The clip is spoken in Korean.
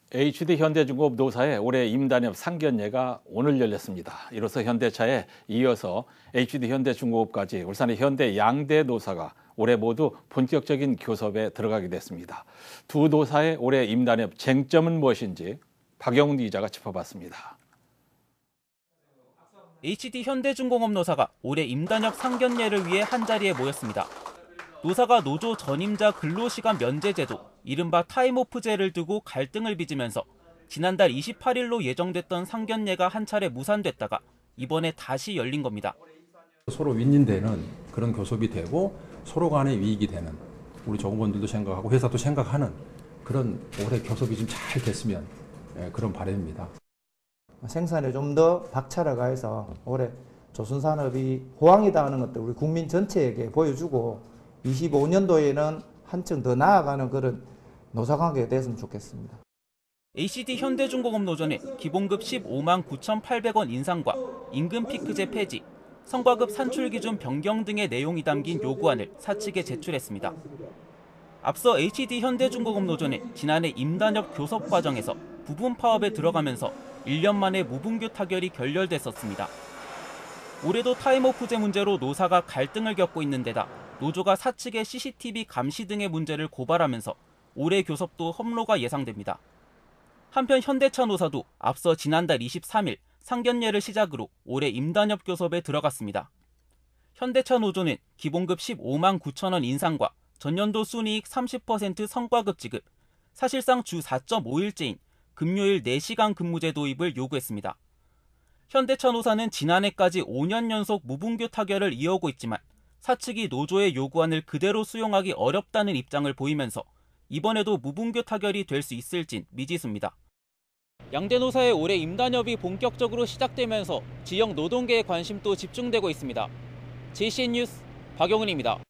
HD 현대중공업 노사의 올해 임단협 상견례가 오늘 열렸습니다. 이로써 현대차에 이어서 HD 현대중공업까지 울산의 현대 양대 노사가 올해 모두 본격적인 교섭에 들어가게 됐습니다. 두 노사의 올해 임단협 쟁점은 무엇인지 박영훈 기자가 짚어봤습니다. HD 현대중공업 노사가 올해 임단협 상견례를 위해 한자리에 모였습니다. 노사가 노조 전임자 근로시간 면제제도, 이른바 타임오프제를 두고 갈등을 빚으면서 지난달 28일로 예정됐던 상견례가 한 차례 무산됐다가 이번에 다시 열린 겁니다. 서로 윈윈되는 그런 교섭이 되고 서로 간의 이익이 되는, 우리 조합원들도 생각하고 회사도 생각하는 그런 올해 교섭이 좀 잘 됐으면 그런 바람입니다. 생산에 좀 더 박차를 가해서 올해 조선산업이 호황이다 하는 것들 우리 국민 전체에게 보여주고 25년도에는 한층 더 나아가는 그런 노사관계가 됐으면 좋겠습니다. HD 현대중공업 노조는 기본급 15만 9,800원 인상과 임금 피크제 폐지, 성과급 산출 기준 변경 등의 내용이 담긴 요구안을 사측에 제출했습니다. 앞서 HD 현대중공업 노조는 지난해 임단협 교섭 과정에서 부분 파업에 들어가면서 1년 만에 무분교 타결이 결렬됐었습니다. 올해도 타임오프제 문제로 노사가 갈등을 겪고 있는 데다 노조가 사측의 CCTV 감시 등의 문제를 고발하면서 올해 교섭도 험로가 예상됩니다. 한편 현대차 노사도 앞서 지난달 23일 상견례를 시작으로 올해 임단협 교섭에 들어갔습니다. 현대차 노조는 기본급 15만 9천 원 인상과 전년도 순이익 30% 성과급 지급, 사실상 주 4.5일제인 금요일 4시간 근무제 도입을 요구했습니다. 현대차 노사는 지난해까지 5년 연속 무분교 타결을 이어오고 있지만 사측이 노조의 요구안을 그대로 수용하기 어렵다는 입장을 보이면서 이번에도 무분교 타결이 될 수 있을진 미지수입니다. 양대 노사의 올해 임단협이 본격적으로 시작되면서 지역 노동계의 관심도 집중되고 있습니다. JCN 뉴스 박영훈입니다.